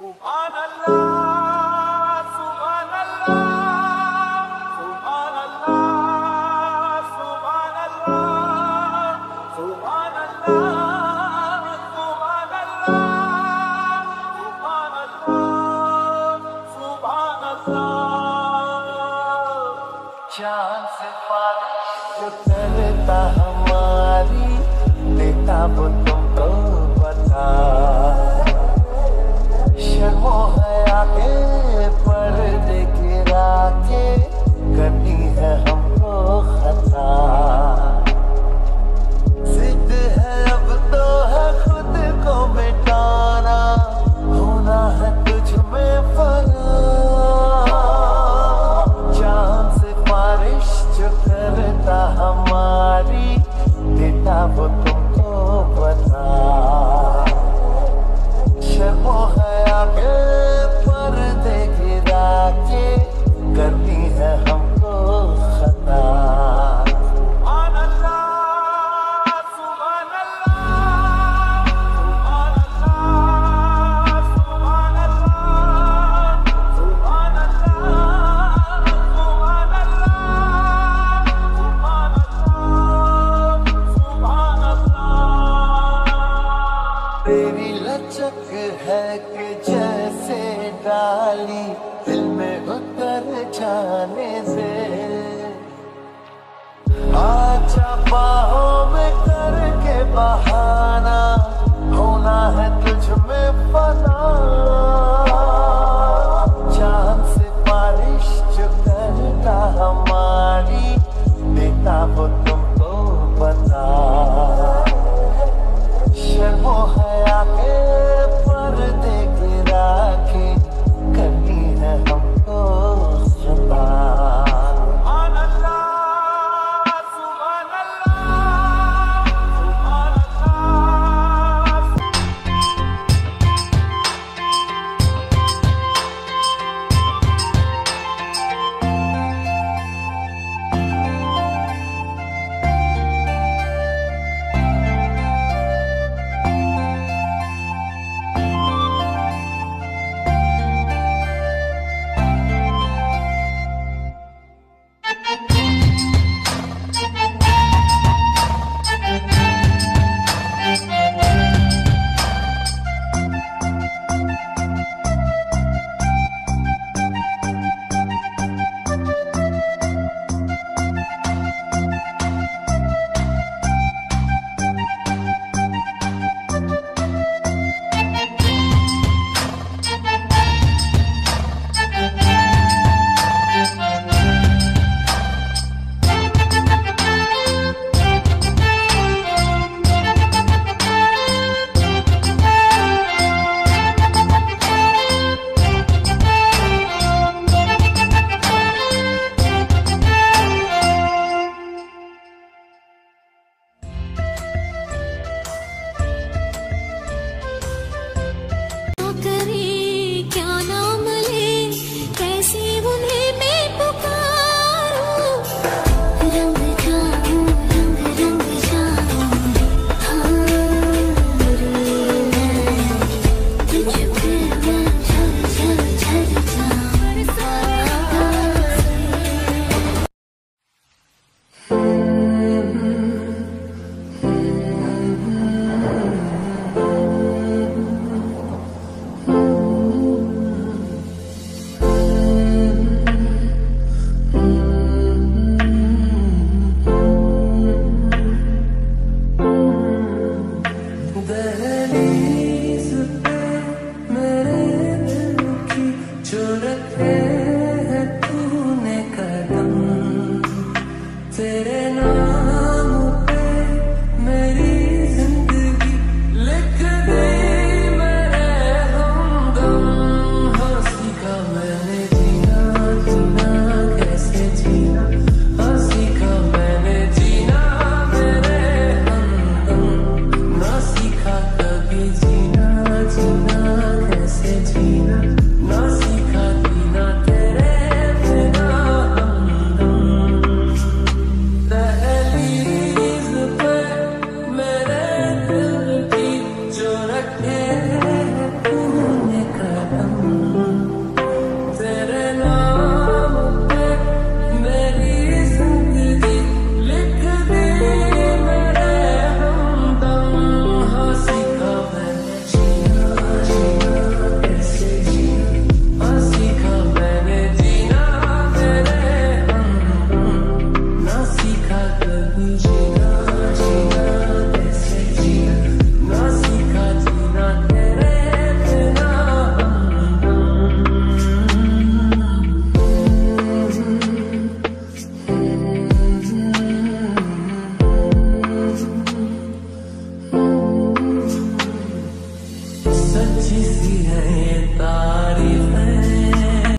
सुभान अल्लाह, सुभान अल्लाह, सुभान अल्लाह, सुभान अल्लाह, सुभान अल्लाह, सुभान अल्लाह, सुभान अल्लाह, सुभान अल्लाह। चांद से बारिश जो करता हमारी, देता वो तुमको बता। शर्मो हया के पर्दे गिरा के करनी है हमको खता। जिद है अब तो है खुद को मिटाना, होना है तुझ में फना। चांद से बारिश जो करता हमारी, देता वो तुमको बता। शर्मो हया के पर्दे गिरा के करती है हमको खता। सुभान अल्लाह, सुभान अल्लाह, सुभान अल्लाह, सुभान अल्लाह, सुभान अल्लाह, सुभान अल्लाह, सुभान अल्लाह। तेरी लचक है कि जैसे डाली दिल में उतर जाने से। आजा बाहों में करके बहाना, होना है तुझ में फना। चांद से बारिश जो करता हमारी, देता वो तुमको बता। शर्मो हया के पर्दे गिरा के करनी है हमको खता। सुभान अल्लाह, सुभान अल्लाह, सुभान अल्लाह, सच्ची सी है ये तारीफें।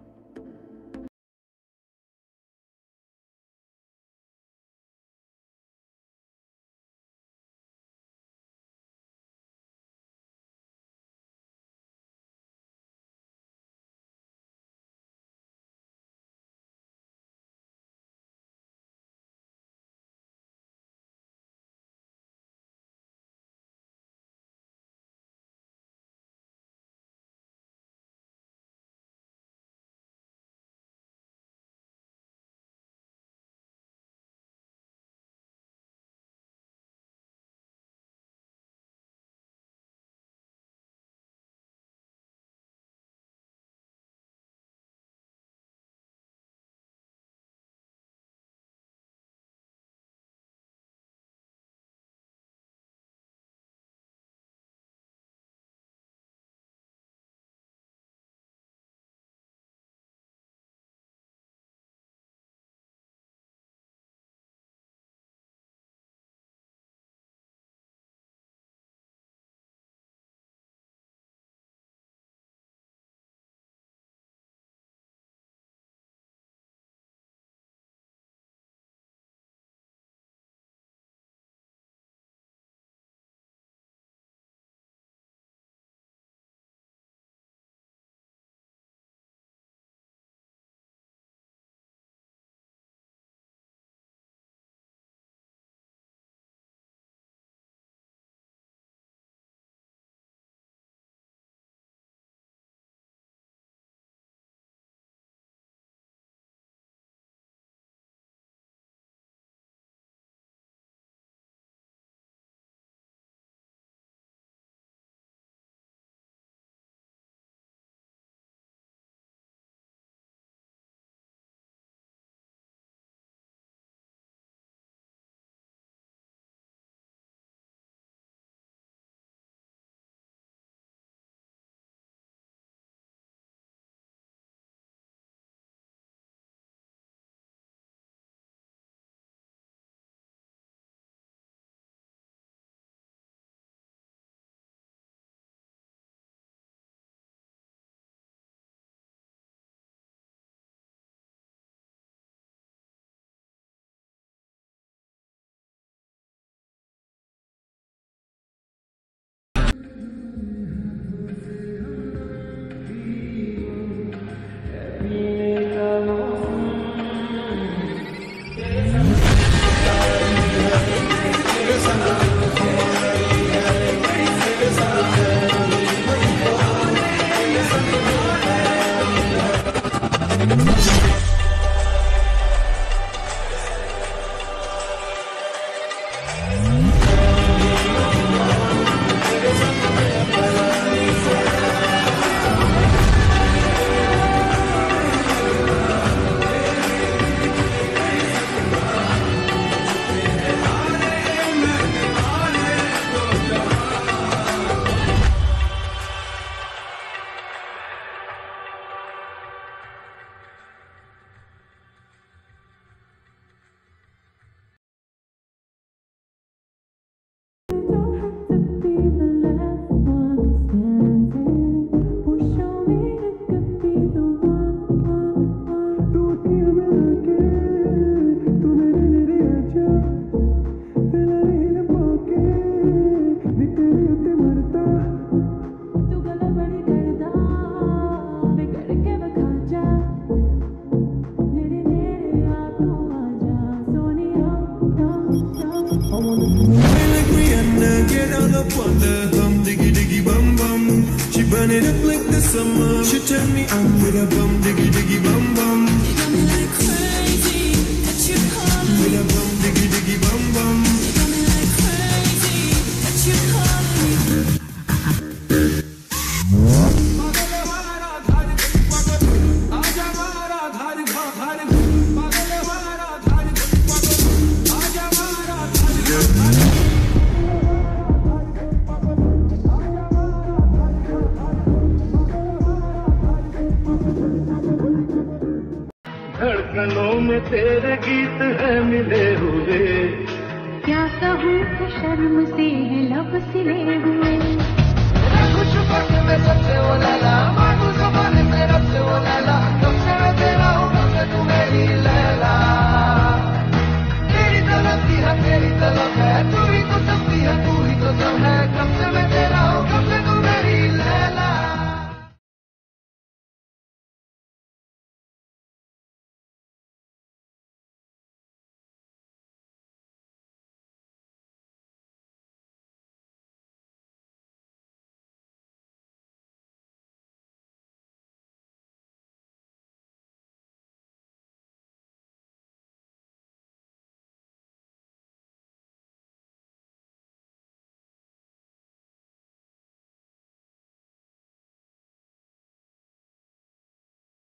Burn it up like the summer. She turn me on with a bum diggy diggy bum bum. You got me like crazy that you calling with a bum diggy diggy bum bum. You got me like crazy that you calling me. धड़कनों में तेरे गीत है मिले हुए, क्या कहूँ कि शर्म से है लब सिले हुए। है, तू ही तो सब है, कब से मैं तेरा